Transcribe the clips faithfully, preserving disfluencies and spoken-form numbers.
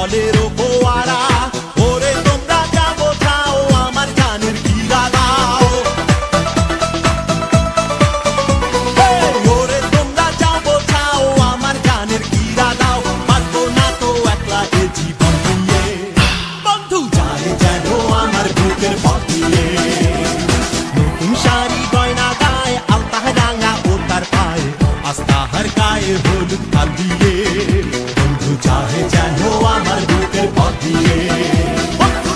জলেরও ফোয়ারা। ওরে তোমরা যা বোঝাও আমার গানের গিরা দাও। ওরে তোমরা যা বোঝাও আমার গানের গিরা দাও। পারবো না তো একলা এ জীবন নিয়ে, বন্ধু যায় যেন আমার বুকের পথ দিয়ে। নতুন শাড়ি গয়না গায়ে আলতা রাঙা ও তার পায়ে, আস্তাহার গায়ে হলুদ কাল দিয়ে। বন্ধু চাহে যেন আমার বুকের পথ দিয়ে। বন্ধু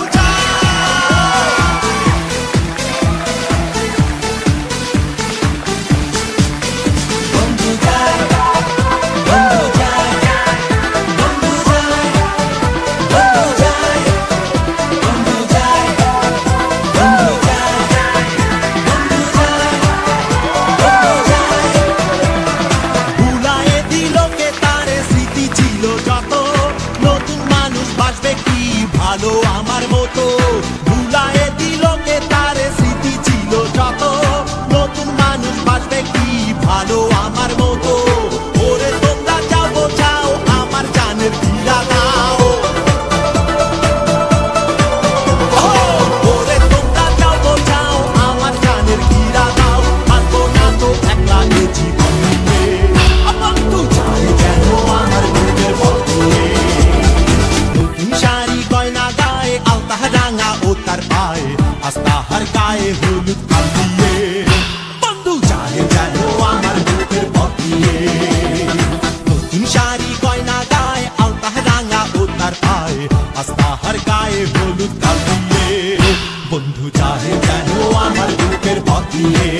যায়, বন্ধু যায়, বন্ধু যায়, বন্ধু যায়, বন্ধু যায়, বন্ধু যায়, বন্ধু যায়, বন্ধু যায়। ভুলায়ে দিল কে তারে স্মৃতি ছিল যত, নতুন মানুষ বাসবে কি ভালো আমার মতো। ভুলায়ে দিল কে তারে স্মৃতি ছিল যত, নতুন মানুষ বাসবে কি ভালো আমার মতো। ওরে তোমরা যাও বোঝাও আমার জানের গিরা দাও। ওরে তোমরা যাও বোঝাও আমার জানের গিরা দাও। পারবো না তো একলা এ জীবন নিয়ে, বন্ধু চায় যেন আমার বুকের পথ দিয়ে। নতুন শাড়ি গয়না গায়ে আলতা রাঙা ও তার পায়ে, আস্তাহার গায়ে হলুদ কাল দিয়ে। বন্ধু চায় যেন আমার বুকের পথ দিয়ে। নতুন শাড়ি গয়না গায়ে আলতা রাঙা ও তার পায়ে, আস্তাহার গায়ে হলুদ কাল দিয়ে। বন্ধু চাহে যেন আমার বুকের পথ দিয়ে।